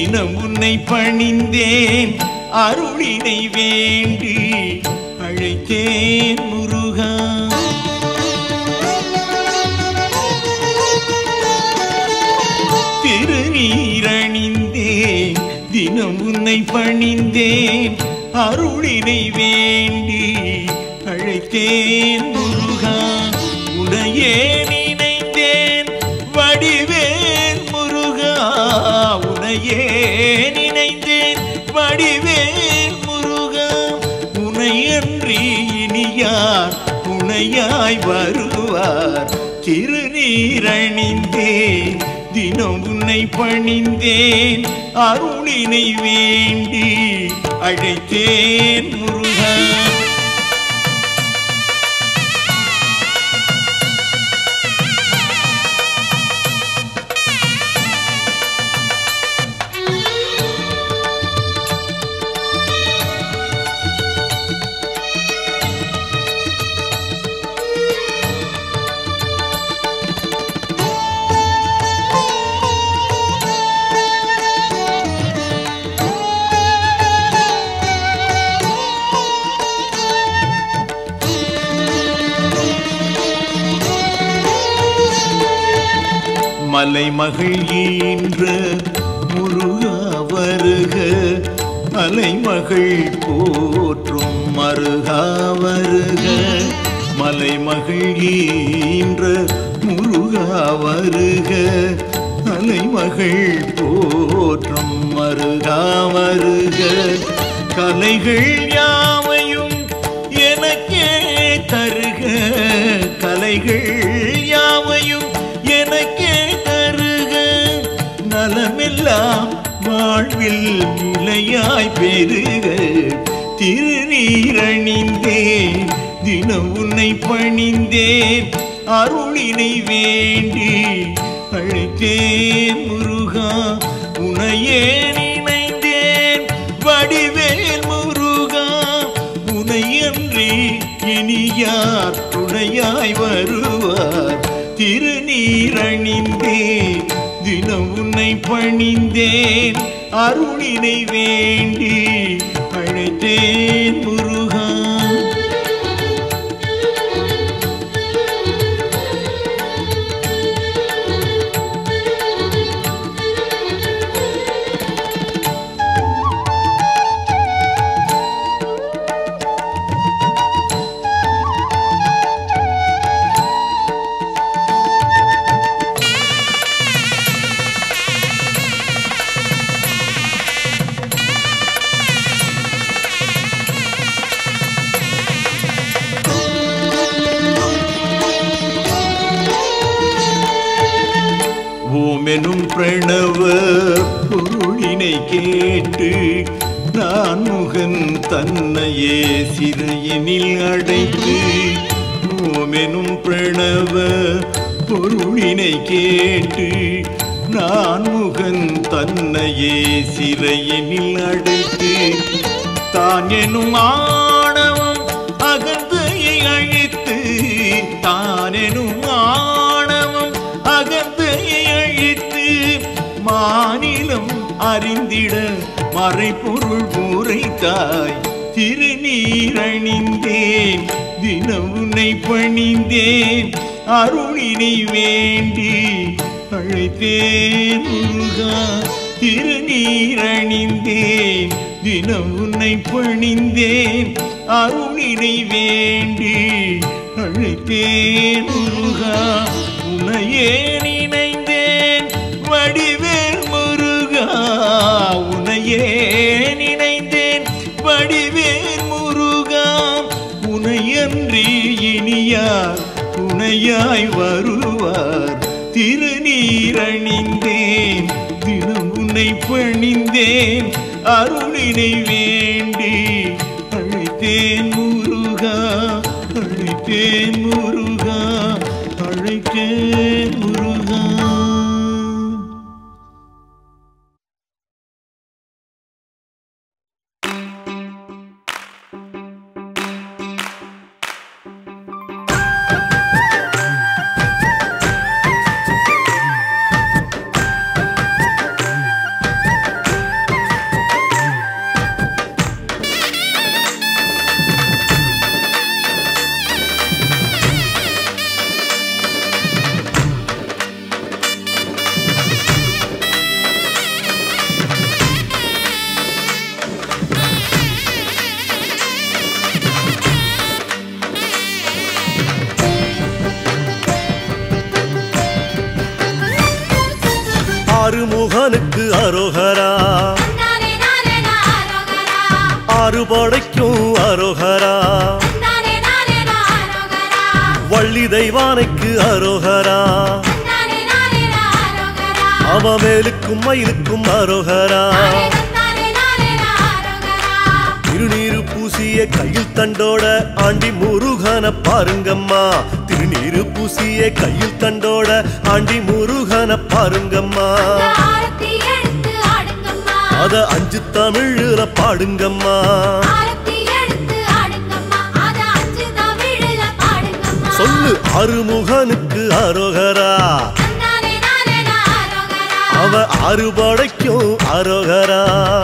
தினம் உன்னை பணிந்தேன் அருளினை வேண்டி அழைத்தேன் முருகா. திருநீரணிந்தேன் தினம் உன்னை பணிந்தேன் அருளினை வேண்டி அழைத்தேன் முருகா. உனையே நினைந்தேன் வடிவேல் முருகா. உனையே நினைந்தேன் வடிவேல் முருகா. உனையன்றி இனியார் துணையாய் வருவார். திருநீரணிந்தேன் தினம் உன்னை பணிந்தேன் அருளினை வேண்டி அழைத்தேன் முருகா. மலைமகள் ஈன்ற முருகா வருக. மலைமகள் போற்றும் மருகா வருக. மலைமகள் ஈன்ற முருகா வருக. மலைமகள் போற்றும் மருகா வருக. கலைகள் யாவையும் எனக்கே தருக. கலைகள் யாவையும் எனக்கே தருக. நலமெல்லாம் வாழ்வில் நிலையாய் பெருக. திருநீரணிந்தேன் தினம் உன்னை பணிந்தேன் அருளினை வேண்டி அழைத்தேன் முருகா. உனையே நினைந்தேன் வடிவேல் முருகா. உனையன்றி இனியார் துணையாய் வருவார். திருநீரணிந்தேன் தினம் உன்னை பணிந்தேன் அருளினை வேண்டி அழைத்தேன் முருகா. ஓமெனும் பிரணவ பொருளினை கேட்டு நான் முகன் தன்னையே சிறையினில் அடைத்து. ஓமெனும் பிரணவ பொருளினை கேட்டு நான் முகன் தன்னையே சிறையினில் அடைத்து. தான் எனும் ஆணவம் அகந்தையை அழித்து. தான் எனும் ஆணவம் அகந்தையை அழித்து. மாநிலம் அறிந்திட மறைபொருள் உரைத்தாய். திருநீரணிந்தேன் தினம் உன்னை பணிந்தேன் அருளினை வேண்டி அழைத்தேன் முருகா. திருநீரணிந்தேன் தினம் உன்னை பணிந்தேன் அருளினை வேண்டி அழைத்தேன் முருகா. உனையே நினைந்தேன் வடிவேல் முருகா. உனையே நினைந்தேன் வடிவேல் முருகா. உனையன்றி இனியார் துணையாய் வருவார். திருநீரணிந்தேன் தினம் உன்னை பணிந்தேன் அருளினை வேண்டி அழைத்தேன் முருகா. அழைத்தேன் முருகா. அழைத்தேன் முருகா. அரோகரா ஆறுபடைக்கும் அரோகரா வள்ளி தெய்வானைக்கு அரோகரா அவமேலுக்கும் மயிலுக்கும் அரோகரா திருநீரு பூசிய கையில் தண்டோட ஆண்டி முருகன பாருங்கம்மா திருநீரு பூசிய கையில் தண்டோட ஆண்டி முருகன பாருங்கம்மா அத 5 தமிழ்ல பாடுங்கம்மா சொல்லு அருமுகனுக்கு அரோகரா அவ அறுபடைக்கும் அரோகரா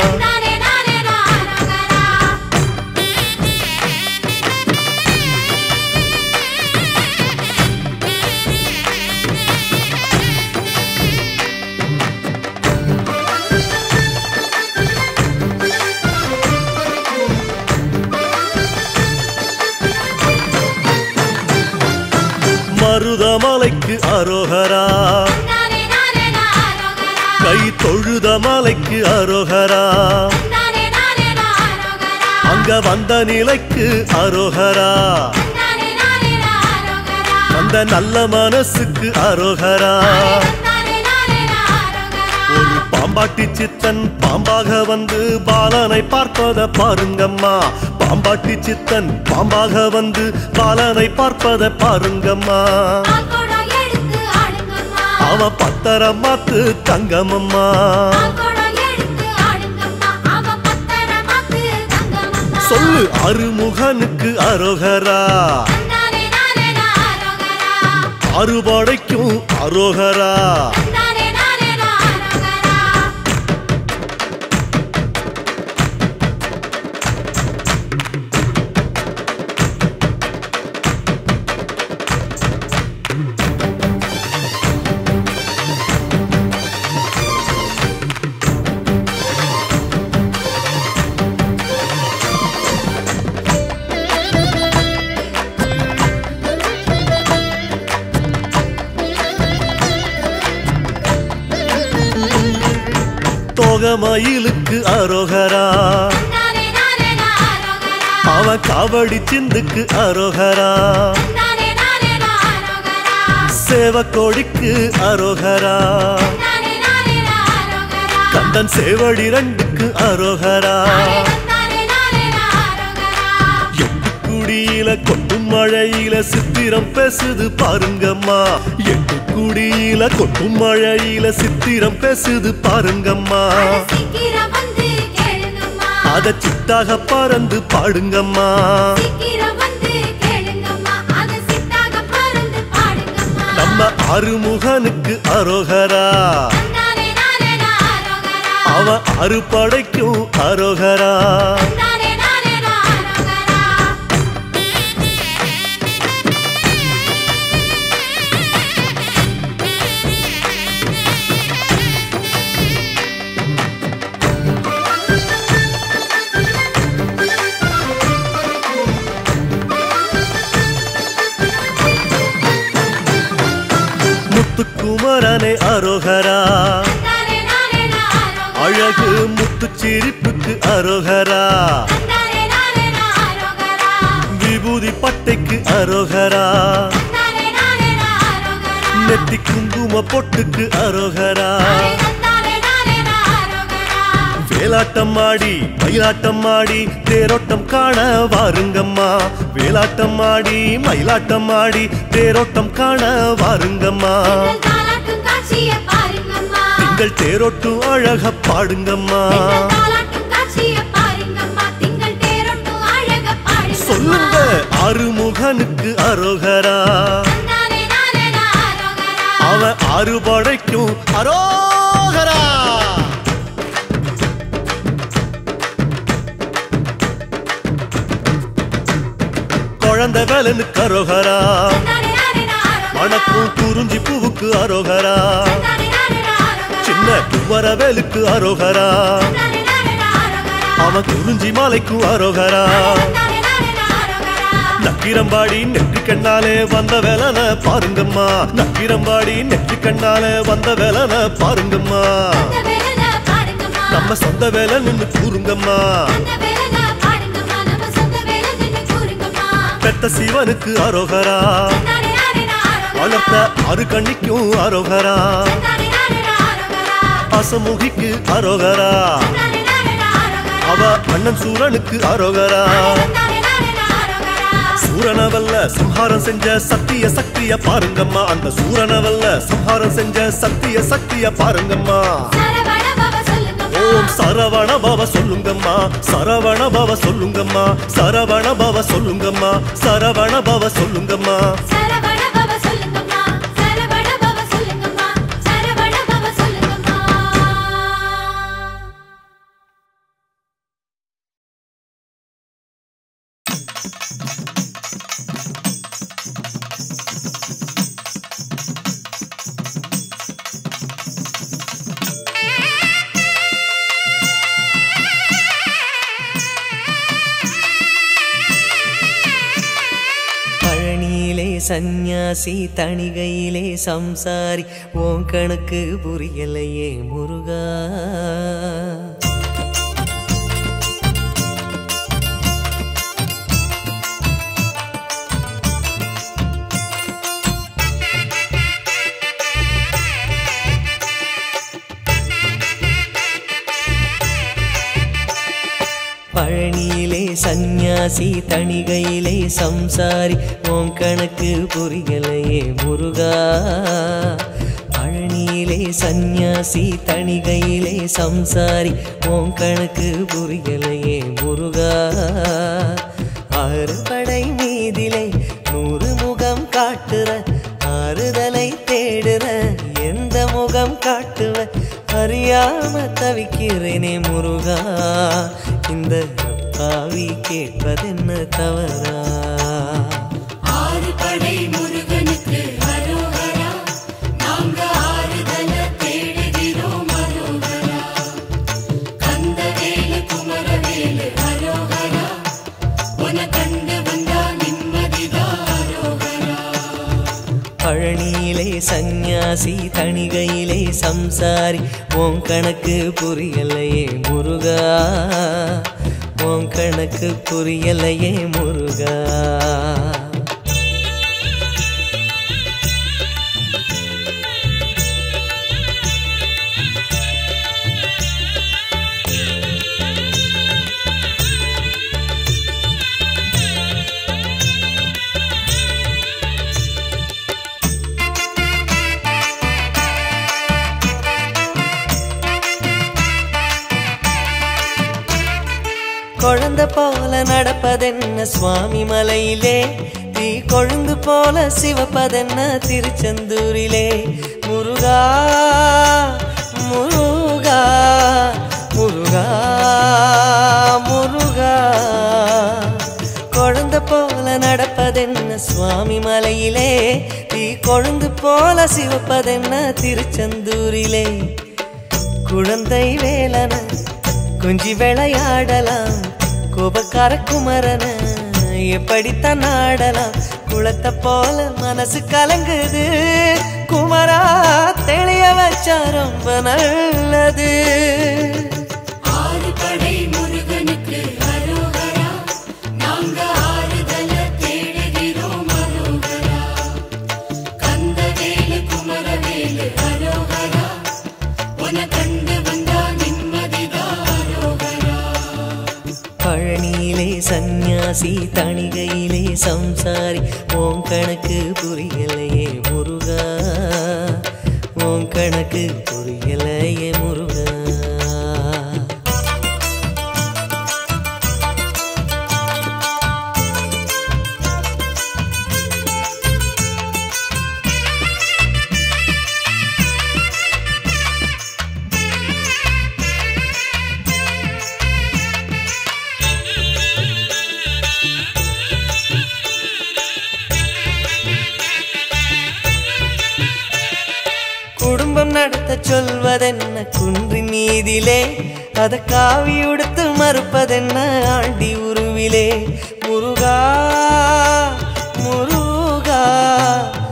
மருதமலைக்கு அரோகரா கை தொழுத மலைக்கு அரோகரா அங்க வந்த நிலைக்கு அரோகரா அந்த நல்ல மனசுக்கு அரோகரா ஒரு பாம்பாட்டி சித்தன் பாம்பாக வந்து பாலனை பார்ப்பத பாருங்கம்மா பாம்பாட்டி சித்தன் பாம்பாக வந்து பாலனை பார்ப்பத பாருங்கம்மா அவ பத்தரம் மாத்து தங்கமம்மா சொல்லு அருமுகனுக்கு அரோகரா அறுபடைக்கும் அரோகரா மயிலுக்கு அரோகரா அவ காவடி சிந்துக்கு அரோகரா சேவக்கோடிக்கு அரோகரா கந்தன் சேவடி 2க்கு அரோகரா எட்டுக்குடியில கொட்டும் மழையில சித்திரம் பேசுது பாருங்கம்மா எட்டுக்குடியில கொட்டும் மழையில சித்திரம் பேசுது பாருங்கம்மா அத சித்தாக பறந்து பாடுங்கம்மா நம்ம அருமுகனுக்கு அரோகரா அவ அறுபடைக்கும் அரோகரா முத்துக்குமரனே அரோகரா அழகு முத்து சிரிப்புக்கு அரோகரா விபூதி பட்டைக்கு அரோகரா நெத்தி குங்கும பொட்டுக்கு அரோகரா வேலாட்டம் ஆடி மயிலாட்டம் ஆடி தேரோட்டம் காண வாருங்கம்மா வேலாட்டம் ஆடி மயிலாட்டம் ஆடி தேரோட்டம் காண வாருங்கம்மா திங்கள் தேரோட்டும் அழக பாடுங்கம்மா சொல்லுங்க அருமுகனுக்கு அரோகரா அவ அறுபடைக்கும் அரோகரா குழந்தை வேலனுக்கு அரோகரா மணக்கும் குறிஞ்சி பூவுக்கு அரோகரா சின்ன குவரவேலுக்கு அரோகரா அவன் குறிஞ்சி மாலைக்கு அரோகரா நக்கிரம்பாடி நெற்றி கண்ணாலே வந்த வேலன பாருங்கம்மா நக்கிரம்பாடி நெற்றி கண்ணாலே வந்த வேலன பாருங்கம்மா நம்ம சொந்த வேலை நின்னு கூறுங்கம்மா பெத்த சிவனுக்கு அரோகரா வளர்த்த அரு கண்ணிக்கும் அரோகரா அசமுகிக்கு அரோகரா அவ அண்ணன் சூரனுக்கு அரோகரா சூரனவல்ல சம்ஹாரம் செஞ்ச சத்திய சக்திய பாருங்கம்மா அந்த சூரனவல்ல சம்ஹாரம் செஞ்ச சத்திய சக்திய பாருங்கம்மா ஓம் சரவண பவ சொல்லுங்கம்மா சரவண பவ சொல்லுங்கம்மா சரவண பவ சொல்லுங்கம்மா சரவண பவ சொல்லுங்கம்மா சந்நியாசி தணிகையிலே சம்சாரி ஓம் கணக்கு புரியலையே முருகா பழனியிலே சந்நியாசி தணிகையிலே சம்சாரி ஓம் கணக்கு புரியலையே முருகா பழனியிலே சந்நியாசி தணிகையிலே சம்சாரி ஓம் கணக்கு புரியலையே முருகா ஆறுபடை மீதிலே 100 முகம் காட்டுற ஆறுதலை தேடுற எந்த முகம் காட்டுவ அறியாம தவிக்கிறேனே முருகா இந்த பாவி கேட்பதென்ன தவறா ஆறுபடை முருகனுக்கு அரோகரா நாங்க ஆறுதல தேடுகிறோம் அரோகரா கந்தவேலு குமரவேலு அரோகரா உன கண்டு வந்தா நிம்மதிதான் அரோகரா பழனியிலே சந்நியாசி தணிகையிலே சம்சாரி ஓம் கணக்கு புரியலையே முருகா ஓம் கணக்கு புரியலையே முருகா குழந்தை போல நடப்பதென்ன சுவாமி மலையிலே தீ கொழுந்து போல சிவப்பதென்ன திருச்செந்தூரிலே முருகா முருகா முருகா முருகா குழந்தை போல நடப்பதென்ன சுவாமி மலையிலே தீ கொழுந்து போல சிவப்பதென்ன திருச்செந்தூரிலே குழந்தை வேலன கொஞ்சி விளையாடலாம் கோபக்கார குமரன எப்படித்தான் ஆடலாம் குளத்தை போல மனசு கலங்குது குமரா தெளிய வச்சா ரொம்ப நல்லது ஆறுபடை முருகனுக்கு அரோகரா நாங்க ஆறுதல தேடுகிறோம் அரோகரா கந்தவேலு குமரவேலு அரோகரா உன கண்டு வந்தா நிம்மதிதான் அரோகரா பழனியிலே சந்நியாசி தணிகையிலே சம்சாரி ஓம் கணக்கு புரியலையே முருகா ஓம் கணக்கு புரியலையே முருகா குடும்பம் நடத்த சொல்வதென்ன குன்றின் மீதிலே அத காவி உடுத்து மறுப்பதென்ன ஆண்டி உருவிலே முருகா முருகா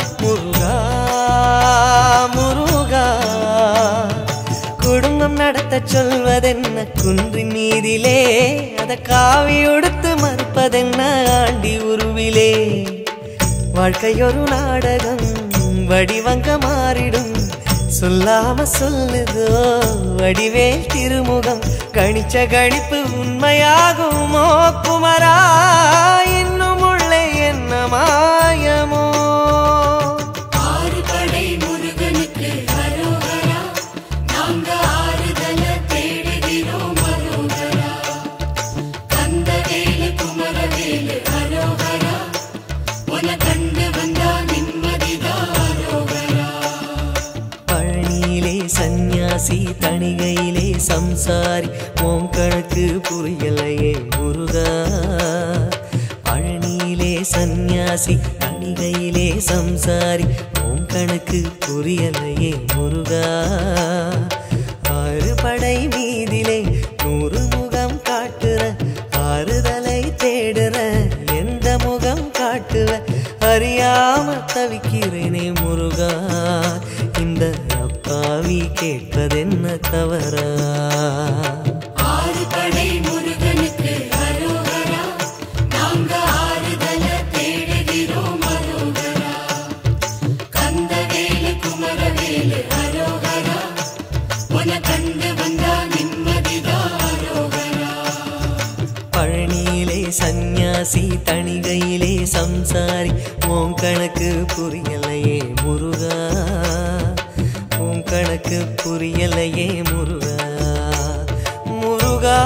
முருகா முருகா குடும்பம் நடத்த நடத்த சொல்வதென்ன குன்றின் மீதிலே அத காவி உடுத்து மறுப்பதென்ன ஆண்டி உருவிலே வாழ்க்கையொரு நாடகம் வடிவங்க மாறிடும் சொல்லாம சொல்லுதோ வடிவேல் திருமுகம் கணிச்ச கணிப்பு உண்மையாகுமோ குமரா இன்னும் உள்ளே என்ன மாயமோ ஆறு படை முருகனுக்கு அரோகரா நாங்க ஆறுதல தேடுகிறோம் அரோகரா கந்தவேலு குமரவேலு அரோகரா உன கண்டு வந்தா நிம்மதிதான் அரோகரா பழனியிலே சந்நியாசி தணிகையிலே சம்சாரி உன் கணக்கு புரியலையே முருகா பழனியிலே சந்நியாசி தணிகையிலே சம்சாரி உன் கணக்கு புரியலையே முருகா ஆறு படை மீதிலே 100 முகம் காட்டுற ஆறுதலை தேடுற எந்த முகம் காட்டுவ அறியாம தவிக்கிறேனே முருகா இந்த அப்பாவி கேட்பதென்ன தவறா ஆறு படை முருகனுக்கு அரோகரா நாங்க ஆறுதல தேடுகிறோம் அரோகரா கந்தவேலு குமரவேலு அரோகரா உன கண்டு வந்தா நிம்மதிதான் அரோகரா பழனியிலே சந்நியாசி தணிகையிலே சம்சாரி உன் கணக்கு புரியலையே முருகா உன் கணக்கு புரியலையே முருகா முருகா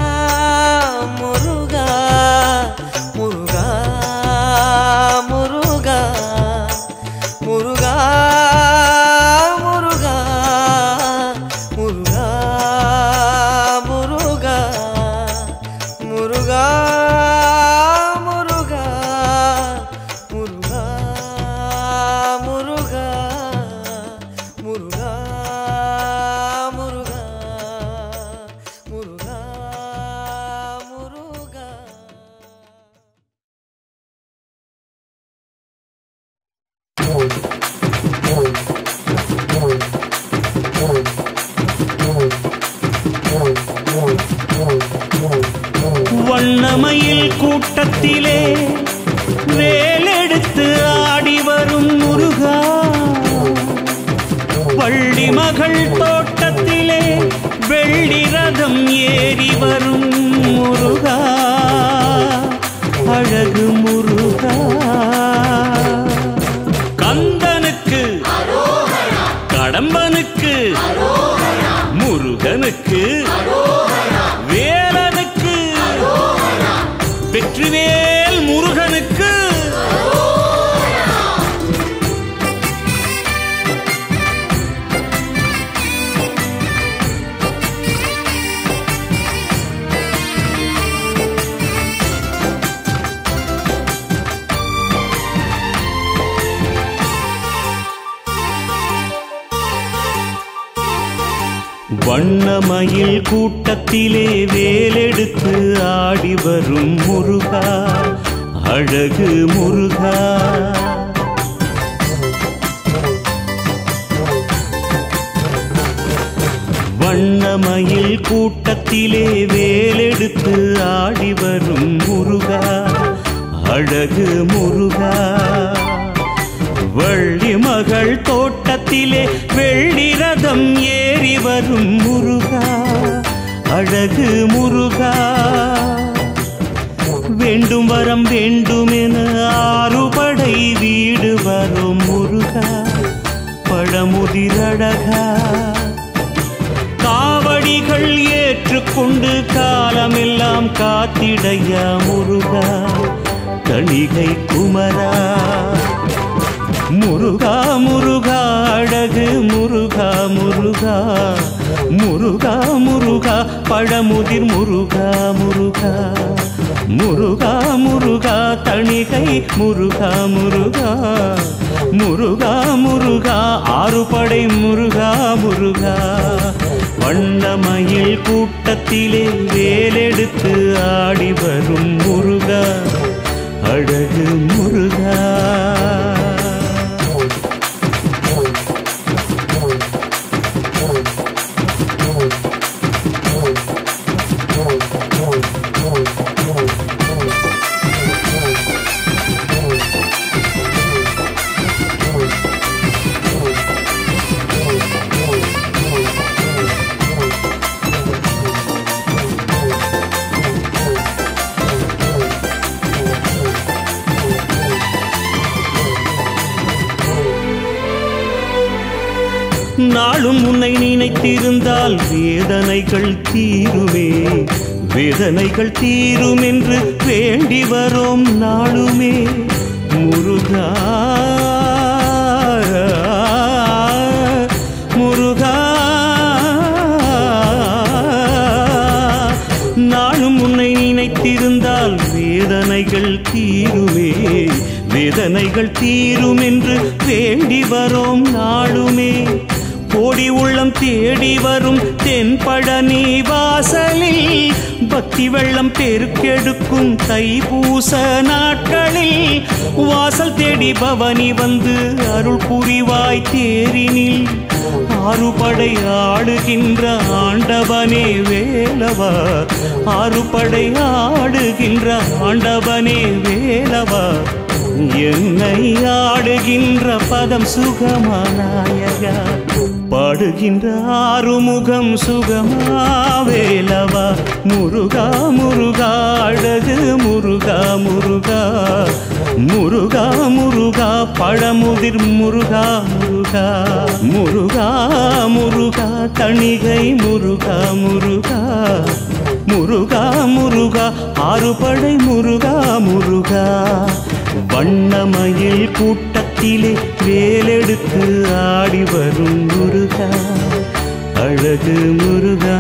முருகா முருகா முருகா முருகா முருகா முருகா முருகா முருகா முருகா முருகா முருகா முருகா முருகா முருகா முருகா வண்ணமயில் கூட்டத்திலே வேலெடுத்து ஆடி வரும் முருகா வள்ளி மகள் தோட்டத்திலே வெள்ளி ரதம் ஏறி வரும் முருகா அழகு முருகா கந்தனுக்கு கடம்பனுக்கு முருகனுக்கு வேலனுக்கு வெற்றிவேல் முருகனுக்கு வண்ணமயில் கூட்டத்திலே வேலெடுத்து ஆடி வரும் முருகா அழகு முருகா வண்ணமயில் கூட்டத்திலே வேலெடுத்து ஆடி வரும் முருகா அழகு முருகா வள்ளி மகள் தோட்டத்திலே வெள்ளி ரதம் ஏறி வரும் முருகா அழகு முருகா வேண்டும் வரம் வேண்டுமென 6 படை வீடு வரும் முருகா பழமுதிரழகா காவடிகள் ஏற்றுக்கொண்டு காலமெல்லாம் காத்திடையா முருகா தணிகை குமரா முருகா முருகா அழகு முருகா முருகா முருகா முருகா பழமுதிர் முருகா முருகா முருகா முருகா தணிகை முருகா முருகா முருகா முருகா 6 படை முருகா முருகா வண்ணமயில் கூட்டத்திலே வேலெடுத்து ஆடி வரும் முருகா அழகு முருகா நாளும் உன்னை நினைத்திருந்தால் வேதனைகள் தீருமே, வேதனைகள் தீரும் என்று வேண்டி வரோம் நாளுமே. முருகா முருகா, நாளும் உன்னை நினைத்திருந்தால் வேதனைகள் தீருமே, வேதனைகள் தீரும் என்று வேண்டி வரோம் நாளுமே. கோடி உள்ளம் தேடி வரும் தென்பழனி வாசலில் பக்தி வெள்ளம் பெருக்கெடுக்கும் தைப்பூச நாட்களில் வாசல் தேடி பவனி வந்து அருள் புரிவாய் தேரினில். ஆறுபடை ஆடுகின்ற ஆண்டவனே வேலவா, ஆறுபடை ஆடுகின்ற ஆண்டவனே வேலவா, என்னை ஆடுகின்ற பதம் சுகமானாயகா, பாடுகின்ற ஆறுமுகம் சுகமா வேலவா. முருகா முருகா அழகு முருகா முருகா, முருகா முருகா பழமுதிர் முருகா முருகா, முருகா முருகா தணிகை முருகா முருகா, முருகா முருகா ஆறுபடை முருகா முருகா. வண்ணமயில் கூட்டத்திலே வேலெடுத்து ஆடி வரும் முருகா, அழகு முருகா.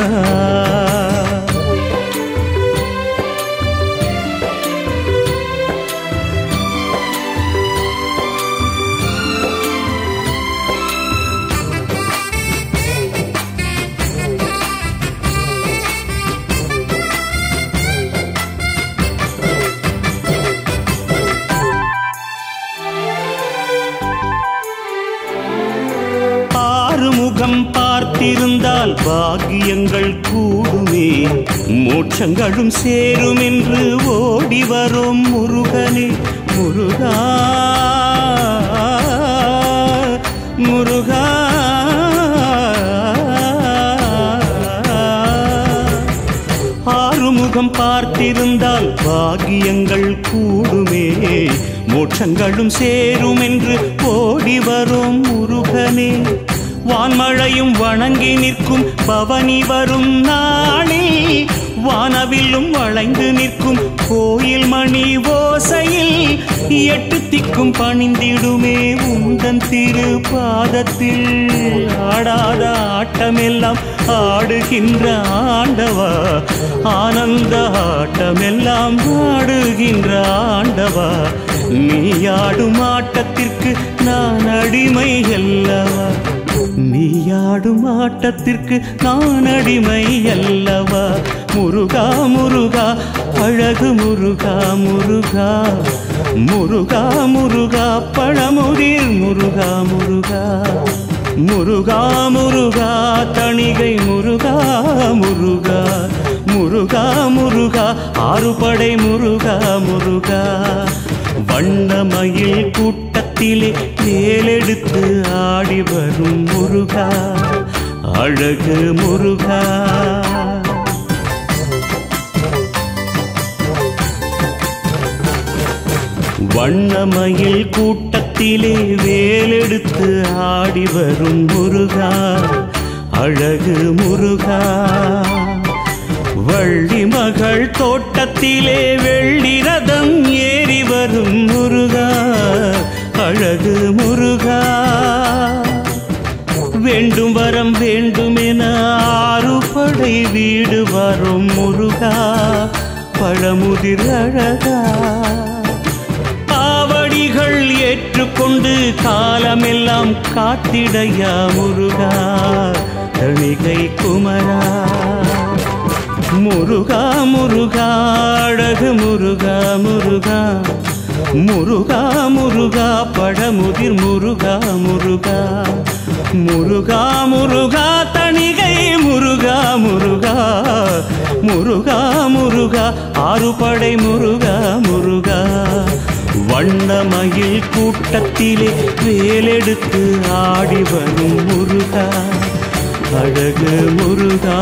முகம் பார்த்திருந்தால் பாக்கியங்கள் கூடுமே, மோட்சங்களும் சேரும் என்று ஓடி வரும் முருகனே. முருகா முருகா, ஆறுமுகம் பார்த்திருந்தால் பாக்கியங்கள் கூடுமே, மோட்சங்களும் சேரும் என்று ஓடி வரும் முருகனே. வான்மழையும் வணங்கி நிற்கும் பவனி வரும் நாளில் வானவில்லும் வளைந்து நிற்கும் கோயில் மணி ஓசையில் எட்டு திக்கும் பணிந்திடுமே உந்தன் திரு பாதத்தில். ஆடாத ஆட்டமெல்லாம் ஆடுகின்ற ஆண்டவா, ஆனந்த ஆட்டமெல்லாம் ஆடுகின்ற ஆண்டவா, நீ ஆடும் ஆட்டத்திற்கு நான் அடிமை அல்லவா, நீயாடும் ஆட்டத்திற்கு நான் அடிமை அல்லவா. முருகா முருகா அழகு முருகா முருகா, முருகா முருகா பழமுதிர் முருகா முருகா, முருகா முருகா தணிகை முருகா முருகா, முருகா முருகா ஆறுபடை முருகா முருகா. வண்ணமயில் கூட்டத்திலே வேலெடுத்து ஆடி வரும் முருகா, அழகு முருகா. வண்ணமயில் கூட்டத்திலே வேலெடுத்து ஆடி வரும் முருகா, அழகு முருகா. வள்ளி மகள் தோட்டத்திலே வெள்ளி ரதம் ஏறி வரும் முருகா, அழகு முருகா. வேண்டும் வரம் வேண்டுமென ஆறுபடை வீடு வரும் முருகா, பழமுதிர் அழகா. ஆவடிகள் ஏற்றுக்கொண்டு காலமெல்லாம் காத்திடையா முருகா, தணிகை குமரா. முருகா முருகா அழகு முருகா முருகா, முருகா முருகா பழமுதிர் முருகா முருகா, முருகா முருகா தணிகை முருகா முருகா, முருகா முருகா ஆறுபடை முருகா முருகா. வண்ணமயில் கூட்டத்திலே வேலெடுத்து ஆடி வரும் முருகா, அழகு முருகா.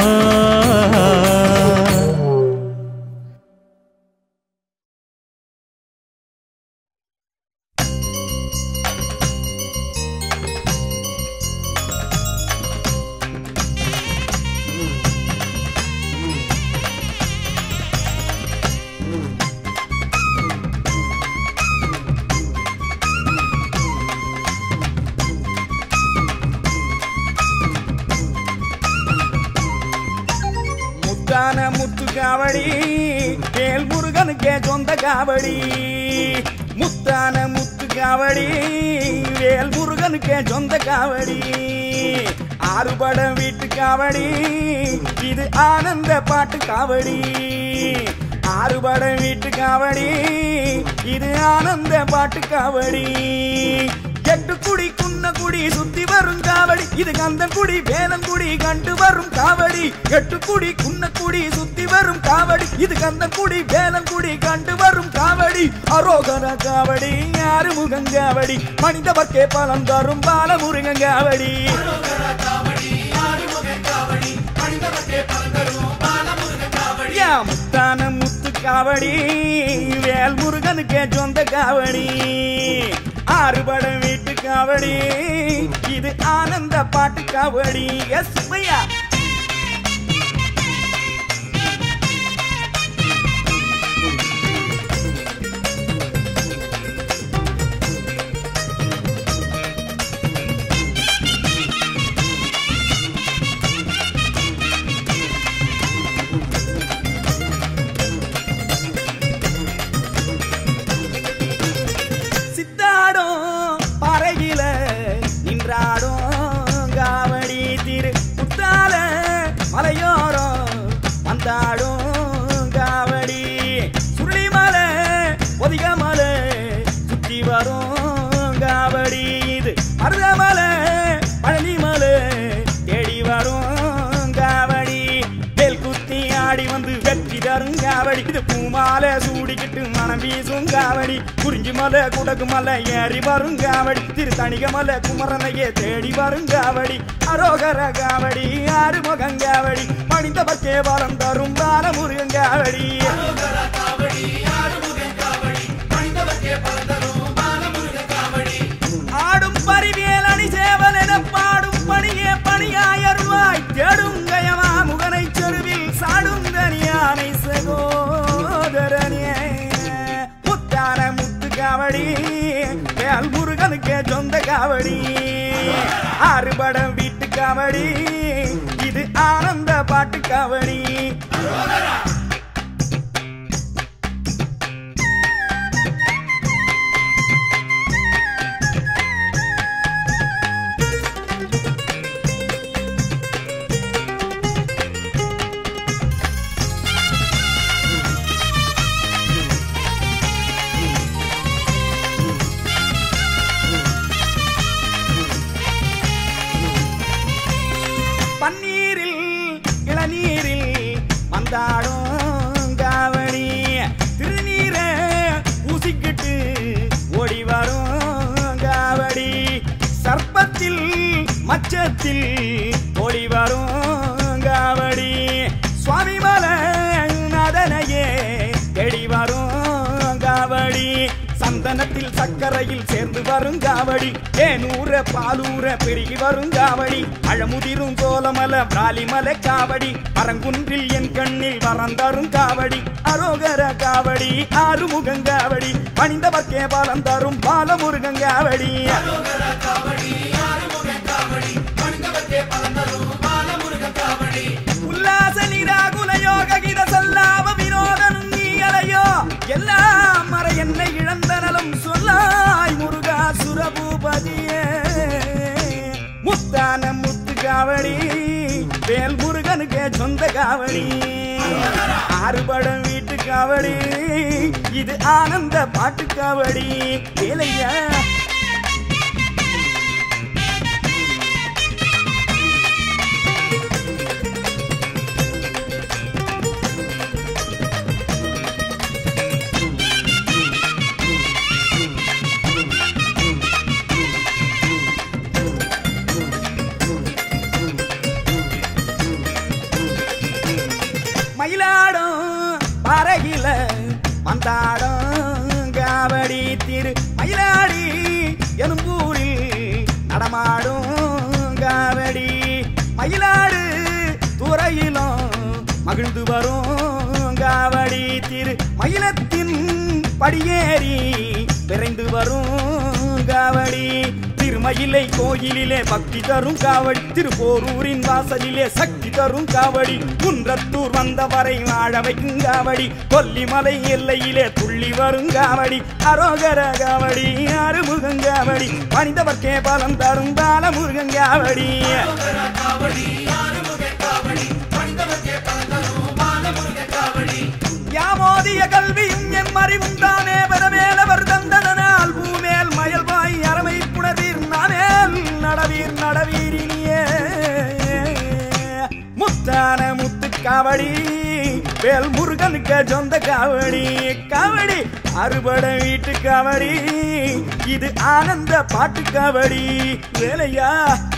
காவடி வேல் முருகனுக்கே சொந்த காவடி முத்தான முத்து காவடி வேல் முருகனுக்கே சொந்த காவடி ஆறுபடம் வீட்டு காவடி இது ஆனந்த பாட்டு காவடி ஆறுபடம் வீட்டு காவடி இது ஆனந்த பாட்டு காவடி எட்டு குடி குன்ன குடி சுத்தி வரும் காவடி இது கந்தன் குடி வேலன் குடி கண்டு வரும் காவடி எட்டு குடி குன்ன குடி சுத்தி வரும் காவடி இது கந்தன் குடி வேலன் குடி கண்டு வரும் காவடி அரோகர காவடி ஆறுமுகன் காவடி மனிதவர்க்கே பலம் தரும் பாலமுருகன் காவடி முத்தான முத்து காவடி வேல் முருகனுக்கே சொந்த காவடி ஆறுபடம் வீட்டு காவடி இது ஆனந்த பாட்டு காவடி எஸ் பையா மலையோரம் வந்தாடும் காவடி சுருளிமலை ஒதிகமலை சுத்தி வரும் காவடி இது மருதமலை பழனிமலை தேடி வரும் காவடி வேல் குத்தி ஆடி வந்து வெற்றி தரும் காவடி இது பூமாலை சூடிக்கிட்டு மனம் வீசும் காவடி குறிஞ்சி மலை குடகு மலை ஏறி வரும் காவடி திருத்தணிக மலை குமரனையே தேடி வரும் காவடி அரோகர காவடி ஆறுமுகன் காவடி மனிதவர்க்கே பலம் தரும் பாலமுருகன் காவடி ஆடும் பரிவேல் அணி சேவல் என பாடும் பணியே பணியாயருவாய் தேடும் கயமா முகனை செருவில் சாடும் தனியானை சகோதரனே முத்தான முத்து காவடி வேல் முருகனுக்கே சொந்த காவடி ஆறுபடம் வீட்டு காவடி இது ஆனந்த பாட்டு காவடி பன்னீரில் இளநீரில் வந்தாடும் காவடி திருநீரை ஊசிக்கிட்டு ஓடி வரும் காவடி சர்ப்பத்தில் மச்சத்தில் ஓடி வரும் காவடி சுவாமி மலை நதனையே தேடி வரும் காவடி சந்தனத்தில் சக்கரையில் சேர்ந்து வரும் காவடி ஏனூர பாலூர பெருகி வரும் காவடி அழமுதிரும் சோலமல பிராலிமலை காவடி அரங்குன்றில் என் கண்ணில் வரந்தரும் காவடி அரோகர காவடி ஆறுமுகன் காவடி பணிந்தவர்க்கே பலம் தரும் பாலமுருகன் காவடி உல்லாச நிராகுல யோக கிட சல்லாவ வினோதனும் நீ அலையோ எல்லாம் மற என்னை இழந்த நலம் சொல்லாய் முருகா சுரபூபதியே முத்தான முத்து காவடி வேல் முருகனுக்கே சொந்த காவடி ஆறுபடம் வீட்டு காவடி இது ஆனந்த பாட்டு காவடி வேலையா மயிலாடும் பறகில வந்தாடும் காவடி திரு மயிலாடி எனும்பூரில் நடமாடும் காவடி மயிலாடு துறையிலும் மகிழ்ந்து வரும் காவடி திரு மயிலத்தின் படியேறி விரைந்து வரும் காவடி திருமய மயிலை கோயிலிலே பக்தி தரும் காவடி, திருப்போரூரின் வாசலிலே சக்தி தரும் காவடி, குன்றத்தூர் வந்தவரை வாழ வைக்கும் காவடி, கொல்லிமலை எல்லையிலே துள்ளி வரும் காவடி, அரோகர காவடி ஆறுமுகன் காவடி, பணிந்தவர்க்கே பலம் தரும் பாலமுருகன் காவடி. யாமோதிய கல்வியும் என் அறிவும் தானே பெறவேலவர் தந்ததனால் பூமேல் மயல்வாய் அறமை புணர்வீர் நானேல் நடவீர் நடவீரினியே. முத்தான முத்து காவடி வேல் முருகனுக்கு சொந்த காவடி, காவடி அறுபட வீட்டு காவடி, இது ஆனந்த பாட்டு காவடி வேலையா.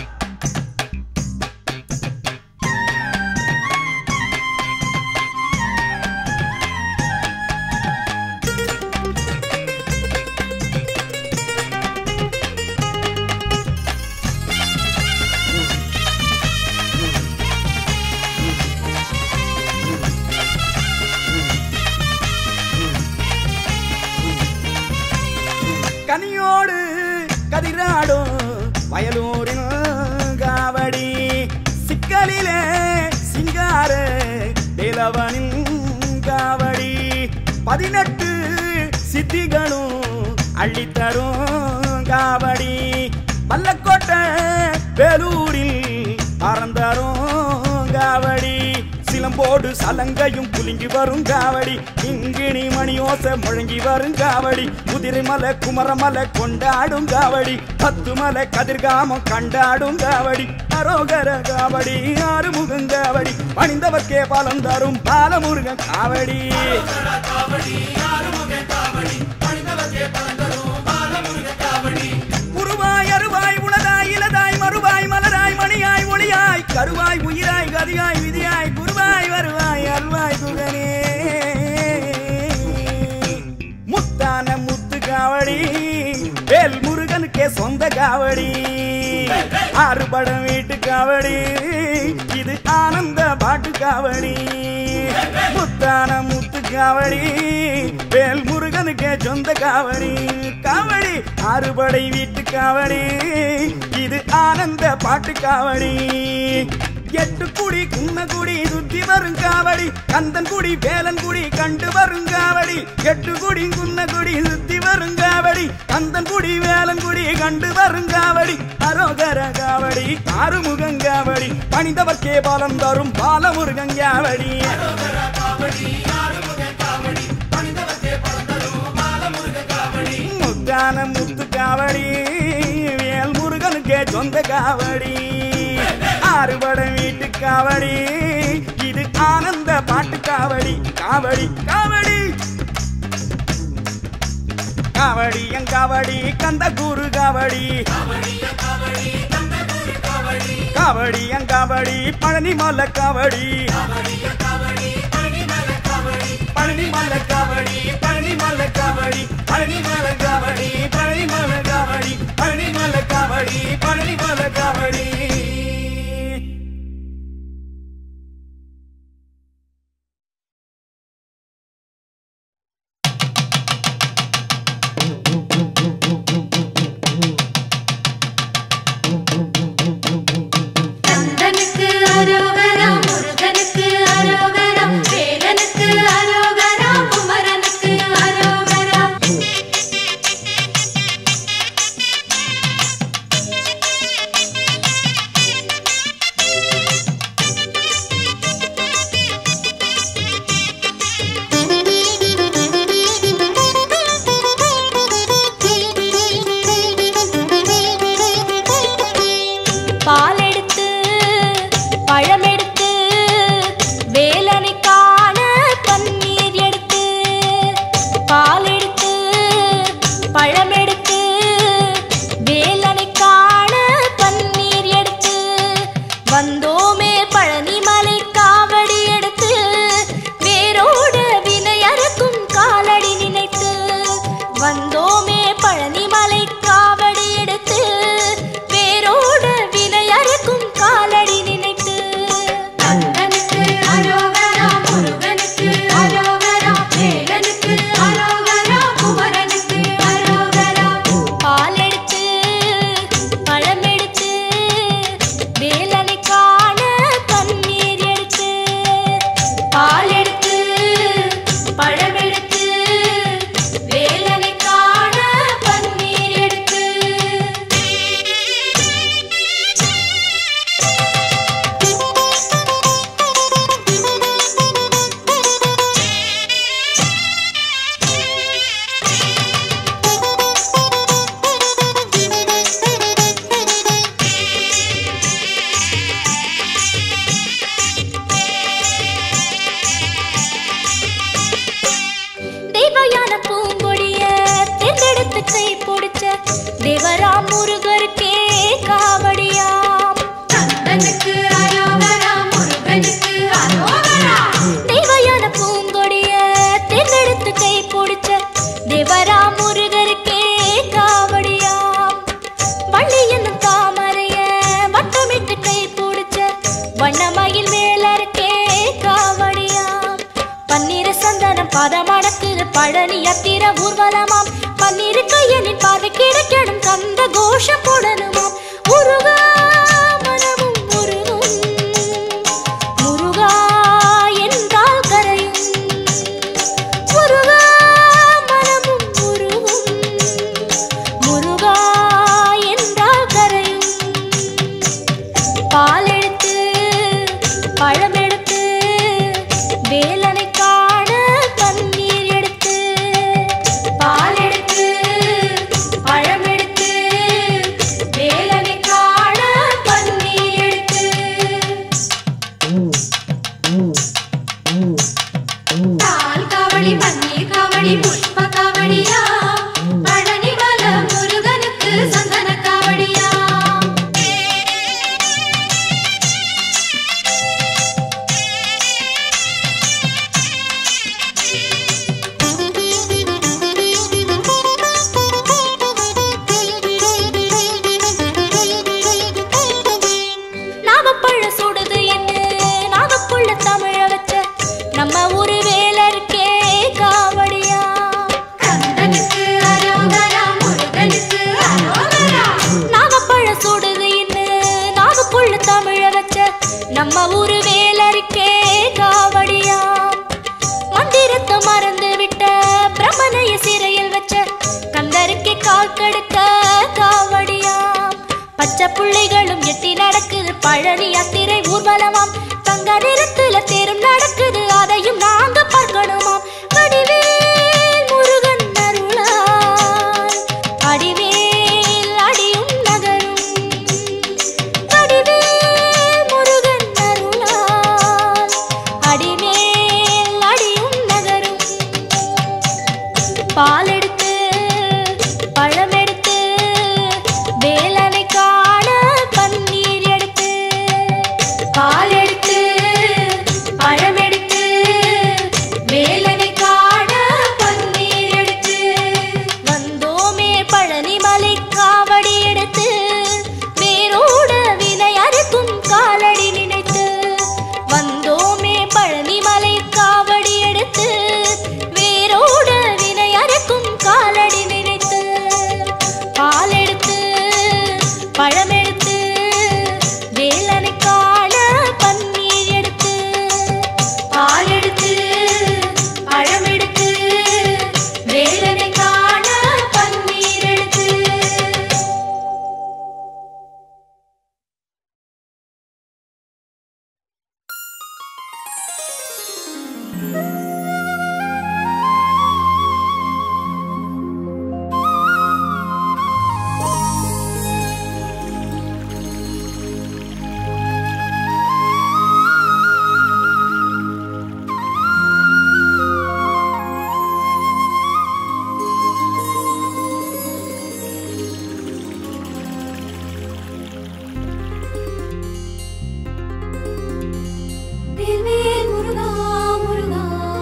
கனியோடு கதிராடும் வயலூரின் காவடி, சிக்கலிலே சிங்கார தேலவனின் காவடி, 18 சித்திகளும் அள்ளித்தரும் காவடி, பல்லக்கோட்டை வேலூரில் பறந்தரும் காவடி, சிலம்போடு சலங்கையும் குலுங்கி வரும் காவடி, இங்கிணி மணியோசை முழங்கி வரும் காவடி, குதிரைமலை குமரமலை கொண்டாடும் காவடி, 10 மலை கதிர்காமம் கண்டாடும் காவடி, அரோகர காவடி ஆறுமுகன் காவடி, பணிந்தவர்க்கே பலம் தரும் பாலமுருகன் காவடி. உருவாய் அருவாய் உளதாய் இலதாய் மறுவாய் மலராய் மணியாய் ஒளியாய் கருவாய் உயிராய் கதியாய் விதியாய் குருவாய் வருவாய் அருவாய் குகனே. முத்தான முத்து காவடி வேல் முருகனுக்கே சொந்த காவடி, ஆறுபடம் வீட்டு காவடி, இது ஆனந்த பாட்டு காவடி. முத்தான முத்து காவடி வேல் முருகனுக்கே சொந்த காவடி, காவடி ஆறுபடை வீட்டு காவடி, இது ஆனந்த பாட்டு காவடி. 8 குடி குன்னகுடி சுத்தி வரும் காவடி, கந்தன் குடி வேலன் குடி கண்டு வரும் காவடி, 8 குடி குன்னகுடி சுத்தி வரும் காவடி, கந்தன் குடி வேலன் குடி கண்டு வரும் காவடி, அரோகர காவடி ஆறுமுகன் காவடி, பணிந்தவர்க்கே பலம் தரும் பாலமுருகன் காவடி. முத்தான முத்து காவடி வேல் முருகனுக்கே சொந்த காவடி, ஆறுபட வீட்டு காவடி, இது ஆனந்த பாட்டு காவடி காவடி காவடி. காவடி எங்காவடி கந்த குரு காவடி, காவடி எங்காவடி பழனி மலை காவடி, பழனி மலை காவடி பழனி மலை காவடி பழனி மலை காவடி பழனி மலை காவடி பழனி மலை காவடி பழனி மலை காவடி. கந்தனுக்கு அரோகரா முருகனுக்கு அரோகரா வேலனுக்கு அரோகரா குமரனுக்கு அரோகரா. பழனி யாத்திரை ஊர்வலமாம். பன்னிருக்கையனின் பார்வை கிடைக்கணும், கந்த கோஷம் போடணுமாம். முருகா மனமும் முருகும், முருகா என்றால் கரையும். முருகா மனமும் முருகும், முருகா என்றால் கரையும். பால் எடுத்து பழம் எடுத்து வேலனை காண கண்ணீர் எடுத்து. பால் எடுத்து பழம் எடுத்து வேலனை காண கண்ணீர் எடுத்து. தால் காவடி பன்னீர் காவடி புஷ்ப காவடியா, பழனி மல முருகனுக்கு சந்தன காவடியா. நாவப்பழ சுடுது என்று நாவக்குள்ள தமிழ வச்ச நம்ம ஊரு வேலருக்கே காவடியா. கந்தனுக்கு அரோகரா, முருகனுக்கு அரோகரா. நாவப்பழ சுடுது என்று நாவக்குள்ள தமிழ வச்ச நம்ம ஊரு வேலருக்கே காவடியா. மந்திரத்தை மறந்து விட்ட பிரம்மனைய சிறையில் வச்ச கந்தருக்கே கால் கெடுக்க காவடியா. பச்சை புள்ளைகளும் எட்டி நடக்குது பழனி யாத்திரை ஊர்வலமாம். தங்க நிறத்துல தேரும் நடக்குது, அதையும் நாங்க பார்க்கணுமாம். வடிவேல் முருகன் அருளால் அடிவேல் அடியும் நகரும். வடிவேல் முருகன் அருளால் அடிவேல் அடியும் நகரும். பால் எடுத்து பழம் எடுத்து வேலனை காண பன்னீர் எடுத்து. பால் எடுத்து பழம் எடுத்து வேலனை காண பன்னீர் எடுத்து. வந்தோமே பழனி மலை காவடி எடுத்து, வேரோட வினை அறுக்கும் காலடி நினைத்து. வந்தோமே பழனி மலை காவடி எடுத்து, வேரோட வினை அறுக்கும் காலடி நினைத்து. பால் எடுத்து பழம் எடுத்து வேலனை காண பன்னீர் எடுத்து. பால் எடுத்து பழம் எடுத்து வேலனை காண பன்னீர் எடுத்து. வேல்வேல் முருகா முருகா,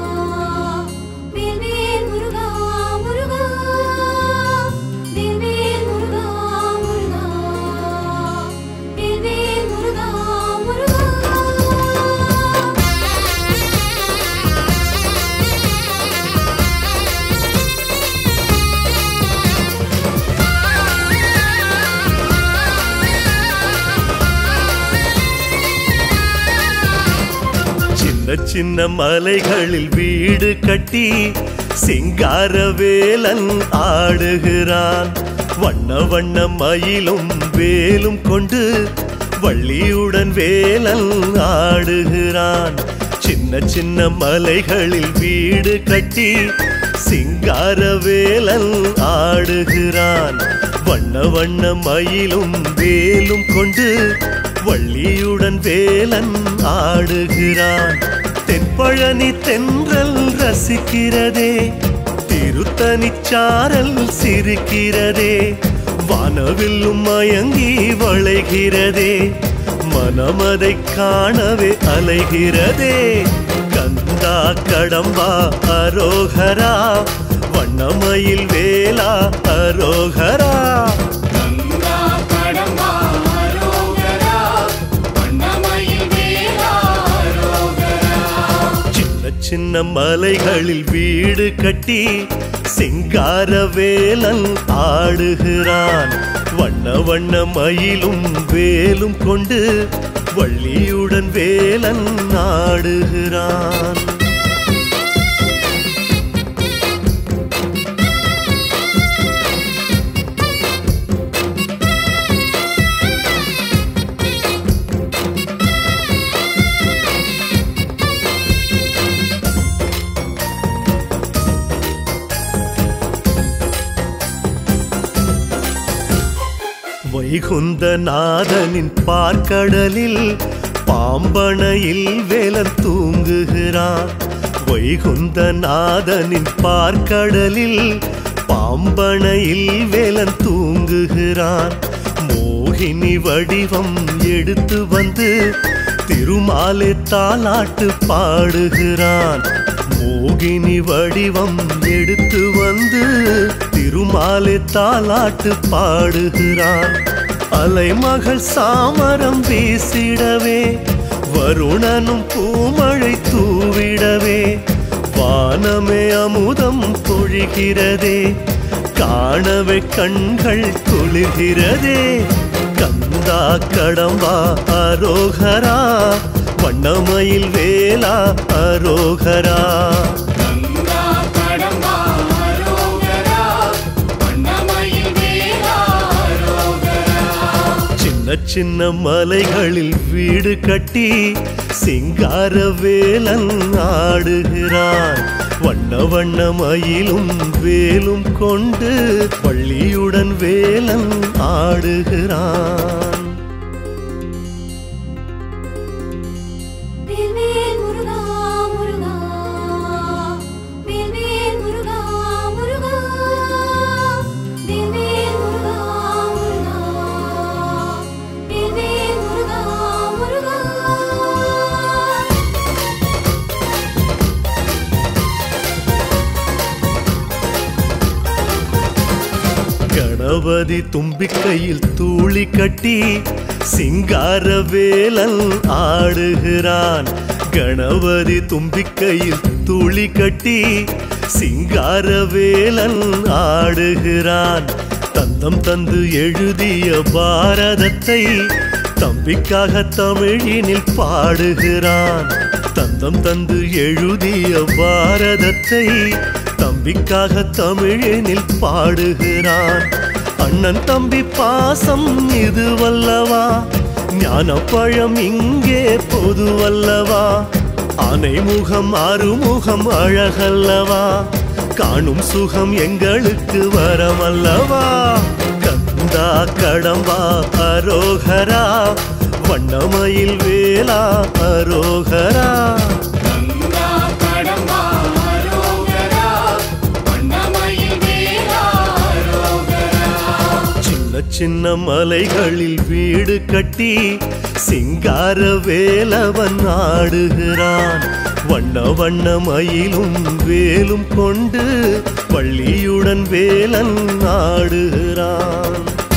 வேல்வேல் முருகா முருகா, வேல்வேல் முருகா முருகா, வேல்வேல் முருகா முருகா. சின்ன சின்ன மலைகளில் வீடு கட்டி சிங்கார வேலன் ஆடுகிறான். வண்ண வண்ண மயிலும் வேலும் கொண்டு வள்ளியுடன் வேலன் ஆடுகிறான். சின்ன சின்ன மலைகளில் வீடு கட்டி சிங்கார வேலன் ஆடுகிறான். வண்ண வண்ண மயிலும் வேலும் கொண்டு வள்ளியுடன் வேலன் ஆடுகிறான். தென்பழனி தென்றல் ரசிக்கிறதே, திருத்தணிச்சாரல் சிரிக்கிறதே, வானவில்லும் மயங்கி வளைகிறதே, மனமதை காணவே அலைகிறதே. கந்தா கடம்பா அரோகரா, வண்ணமயில் வேலா அரோகரா. சின்ன மலைகளில் வீடு கட்டி சிங்காரவேலன் ஆடுகிறான். வண்ண வண்ண மயிலும் வேலும் கொண்டு வள்ளியுடன் வேலன் ஆடுகிறான். வைகுந்தநாதனின் பார்க்கடலில் பாம்பனையில் வேலன் தூங்குகிறான். வைகுந்தநாதனின் பார்க்கடலில் பாம்பனையில் வேலன் தூங்குகிறான். மோகினி வடிவம் எடுத்து வந்து திருமாலே தாலாட்டு பாடுகிறான். மோகினி வடிவம் எடுத்து வந்து திருமாலே தாலாட்டு பாடுகிறான். அலைமகள் சாமரம் வீசிடவே வருணனும் பூமழை தூவிடவே வானமே அமுதம் பொழிகிறதே காணவே கண்கள் குளிர்கிறதே. கந்தா கடம்பா அரோகரா வண்ணமயில் வேலா அரோகரா. சின்ன சின்ன மலைகளில் வீடு கட்டி சிங்காரவேலன் ஆடுகிறான். வண்ண வண்ண மயிலும் வேலும் கொண்டு வள்ளியுடன் வேலன் ஆடுகிறான். வேல்வேல் முருகா முருகா வேல்வேல் முருகா முருகா வேல்வேல் முருகா முருகா வேல்வேல் முருகா முருகா. கணபதி தும்பிக்கையில் தூளி கட்டி சிங்காரவேலன் ஆடுகிறான். கணபதி தும்பிக்கையில் தூளி கட்டி சிங்காரவேலன் ஆடுகிறான். தந்தம் தந்து எழுதிய பாரதத்தை தம்பிக்காக தமிழினில் பாடுகிறான். தந்தம் தந்து எழுதிய பாரதத்தை தம்பிக்காக தமிழினில் பாடுகிறான். அண்ணன் தம்பி பாசம் இதுவல்லவா ஞானப்பழம் இங்கே பொதுவல்லவா. ஆனைமுகம் ஆறுமுகம் அழகல்லவா காணும் சுகம் எங்களுக்கு வரமல்லவா. கந்தா கடம்பா அரோகரா வண்ணமயில் வேலா அரோகரா. சின்ன மலைகளில் வீடு கட்டி சிங்காரவேலவன் ஆடுகிறான். வண்ண வண்ண மயிலும் வேலும் கொண்டு வள்ளியுடன் வேலன் ஆடுகிறான்.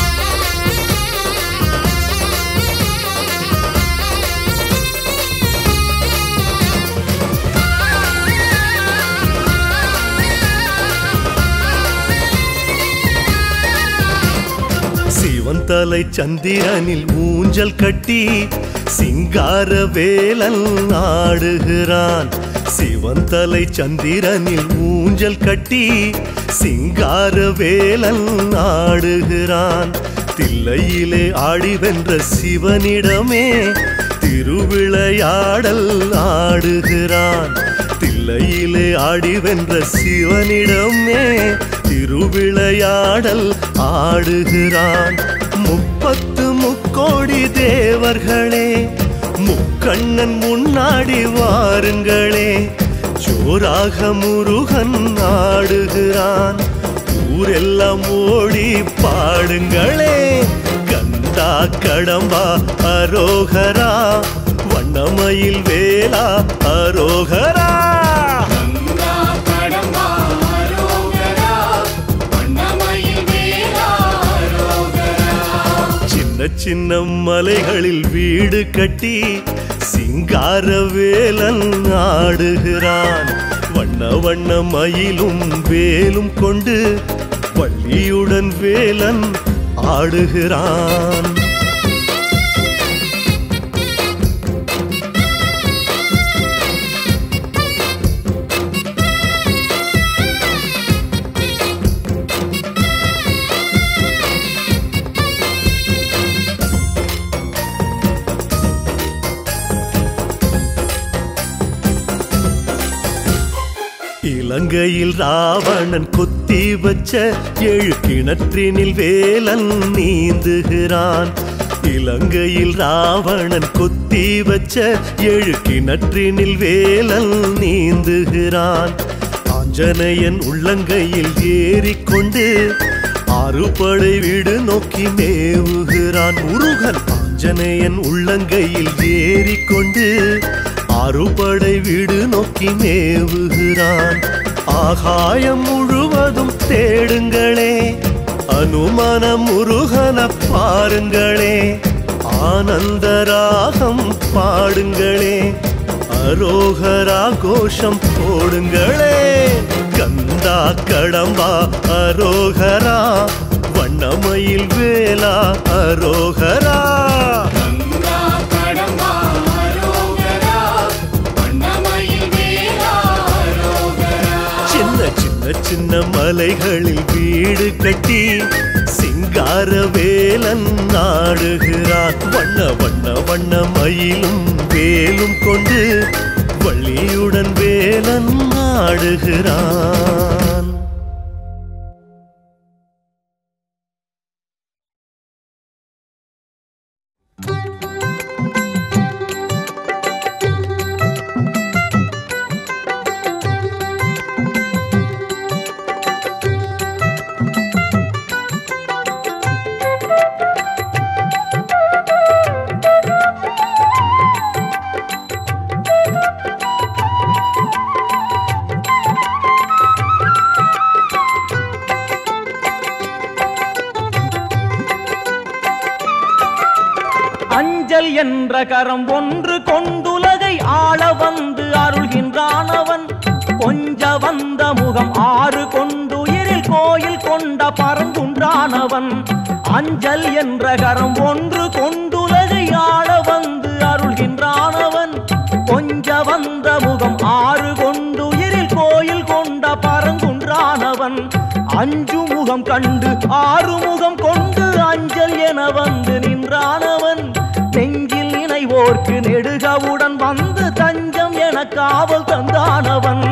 சிவந்தலை சந்திரனில் ஊஞ்சல் கட்டி சிங்காரவேலன் ஆடுகிறான். சிவந்தலை சந்திரனில் ஊஞ்சல் கட்டி சிங்காரவேலன் ஆடுகிறான். தில்லையிலே ஆடி வென்ற சிவனிடமே திருவிளையாடல் ஆடுகிறான். தில்லையிலே ஆடி வென்ற சிவனிடமே திருவிளையாடல் ஆடுகிறான். 30 முக்கோடி தேவர்களே முக்கண்ணன் முன்னாடி வாருங்களே ஜோராக முருகன் ஆடுகிறான். ஊரெல்லாம் ஓடி பாடுங்களே கந்தா கடம்பா அரோகரா வண்ணமயில் வேலா அரோகரா. சின்ன சின்ன மலைகளில் வீடு கட்டி சிங்காரவேலன் ஆடுகிறான் வண்ண வண்ண மயிலும் வேலும் கொண்டு வள்ளியுடன் வேலன் ஆடுகிறான் இலங்கையில் ராவணன் கொத்தி வச்ச 7 கிணற்றினில் வேலன் நீந்துகிறான் இலங்கையில் ராவணன் கொத்தி வச்ச 7 கிணற்றினில் வேலன் நீந்துகிறான் ஆஞ்சநேயன் உள்ளங்கையில் ஏறிக்கொண்டு 6 படை வீடு நோக்கி மேவுகிறான் முருகன் ஆஞ்சநேயன் உள்ளங்கையில் ஏறிக்கொண்டு 6 படை வீடு நோக்கி மேவுகிறான் ஆகாயம் முழுவதும் தேடுங்களே அனுமன முருகன பாருங்களே ஆனந்தராகம் பாடுங்களே அரோகரா கோஷம் போடுங்களே கந்தா கடம்பா அரோகரா வண்ணமயில் வேலா அரோகரா சின்ன மலைகளில் வீடு கட்டி சிங்காரவேலன் ஆடுகிறான் வண்ண வண்ண வண்ண மயிலும் வேலும் கொண்டு வள்ளியுடன் வேலன் ஆடுகிறான் அஞ்சல் என்ற கரம் ஒன்று கொண்டுலகை ஆள வந்து அருள்கின்றான் அவன் கொஞ்ச வந்த முகம் 6 கொண்டுயிரில் கோயில் கொண்ட பரங்குன்றான் அவன் அஞ்சல் என்ற கரம் ஒன்று கொண்டுலகை ஆள வந்து அருள்கின்றான் அவன் கொஞ்ச வந்த முகம் 6 கொண்டுயிரில் கோயில் கொண்ட பரங்குன்றான் அவன் 5 முகம் கண்டு 6 முகம் கொண்டு அஞ்சல் என வந்து நின்றானவன் நெஞ்சில் நினைவோர்க்கு நெடுகவுடன் வந்து தஞ்சம் என காவல் தந்தானவன்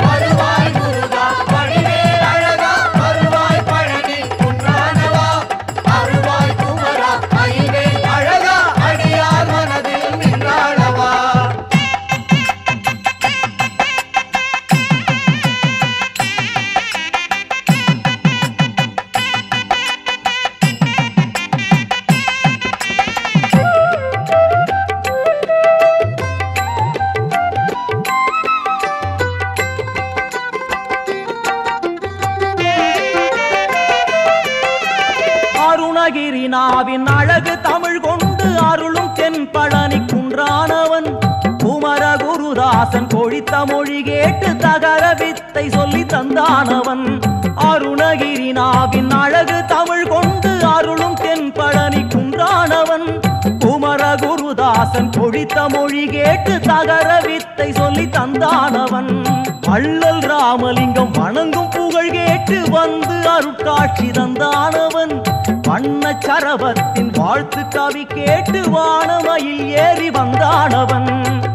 அருணகிரிநாவின் அழகு தமிழ் கொண்டு அருளும் தென்பழனி குன்றானவன் குமரகுருதாசன் கொழித்த மொழி கேட்டு தகர வித்தை சொல்லி தந்தானவன் அருணகிரிநாவின் அழகு தமிழ் கொண்டு அருளும் தென்பழனி குன்றானவன் குமரகுருதாசன் கொழித்த மொழி கேட்டு தகர வித்தை சொல்லி தந்தானவன் வள்ளல் ராமலிங்கம் வணங்கும் புகழ் கேட்டு வந்து அருட்காட்சி தந்தானவன் வண்ண சரவத்தின் வாழ்த்து கவி கேட்டு வானமயில் ஏறி வந்தானவன்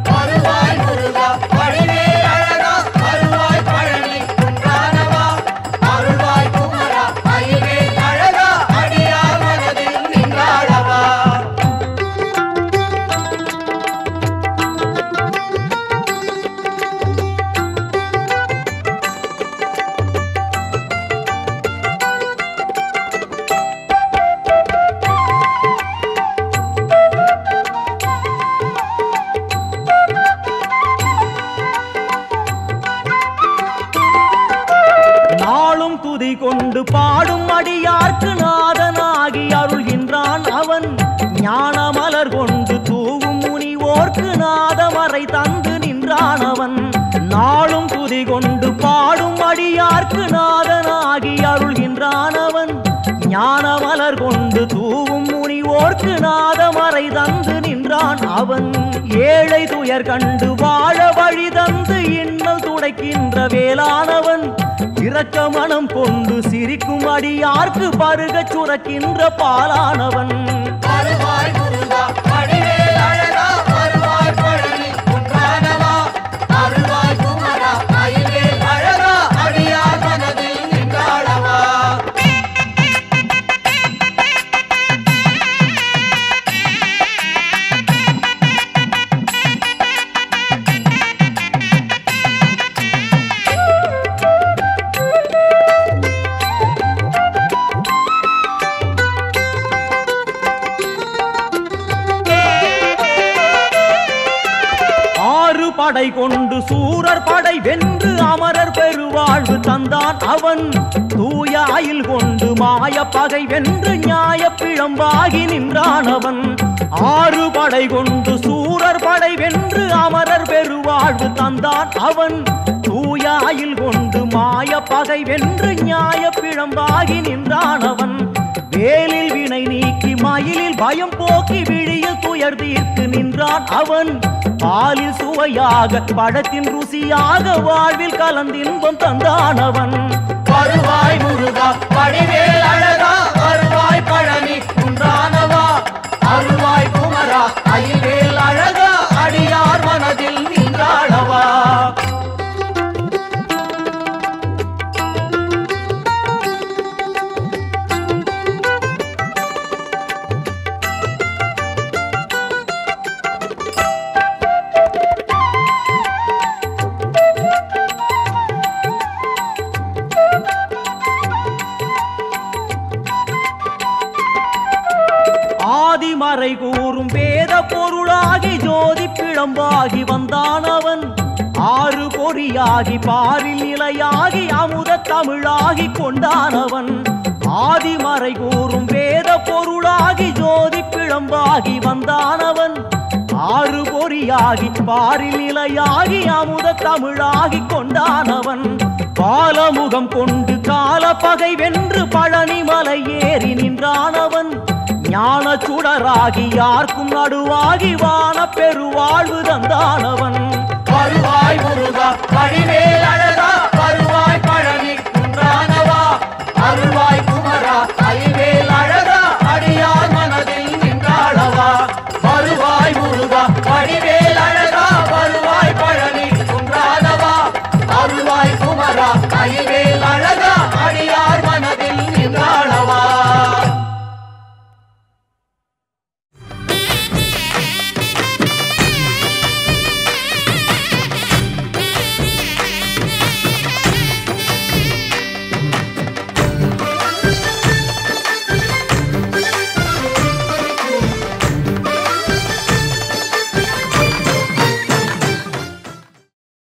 கொண்டு பாடும் அடியார்க்கு நாதனாகி அருள்கின்றான் அவன் ஞான மலர் கொண்டு தூவும் முனிவோர்க்கு வரை தந்து நின்றானவன் நாளும் துதி கொண்டு பாடும் அடியார்க்கு நாதனாகி அருள்கின்றானவன் ஞான மலர் கொண்டு தூவும் முனிவோர்க்கு நாதமறை தந்து நின்றான் அவன் ஏழை துயர் கண்டு வாழ வழி தந்து இன்னல் துடைக்கின்ற வேளானவன் இரக்க மனம் கொண்டு சிரிக்கும் அடியார்க்கு பருகச் சுரக்கின்ற பாலானவன் வருவாய் முருகா வடிவேல் அழகா வருவாய் பழனி குன்றானவா அருள்வாய் குமரா மயில்வேல் அழகா அடியார் மனதில் நின்றாளவா படை கொண்டு சூரர் படை வென்று அமரர் பெருவாழ்வு தந்தான் அவன் தூய அயில் கொண்டு மாய பகை வென்று நியாய பிழம்பாகி நின்றானவன் ஆறு படை கொண்டு சூரர் படை வென்று அமரர் பெருவாழ்வு தந்தான் அவன் தூய அயில் கொண்டு மாய பகை வென்று நியாய பிழம்பாகி நின்றானவன் வேலில் வினை நீக்கி மயிலில் பயம் போக்கி விழியில் துயர் தீர்த்து நின்றான் அவன் பாலில் சுவையாக பழத்தின் ருசியாக வாழ்வில் கலந்தின்பம் தந்தானவன் வருவாய் முருகா வடிவேல் அழகா வருவாய் பழனி குன்றானவா அருள்வாய் குமரா மயில்வேல் அழகா அடியார் மனதில் நின்றாளவா ஆதிமறை கூறும் வேத பொருளாகி ஜோதி பிழம்பாகி வந்தானவன் ஆறு பொறியாகி பாரில் நிலையாகி அமுத தமிழாகி கொண்டானவன் ஆதிமறை கூறும் வேத பொருளாகி ஜோதி பிழம்பாகி வந்தானவன் ஆறு பொறியாகி பாரில் நிலையாகி அமுத தமிழாகி கொண்டானவன் பாலமுகம் கொண்டு கால பகை வென்று பழனி மலை ஏறி நின்றானவன் ஞான சுடராகி யாருக்கும் நடுவாகி வான பெருவாழ்வு தந்தானவன் வருவாய் முருகா வடிவேல் அழகா வருவாய் பழனி குன்றானவா அருள்வாய் குமரா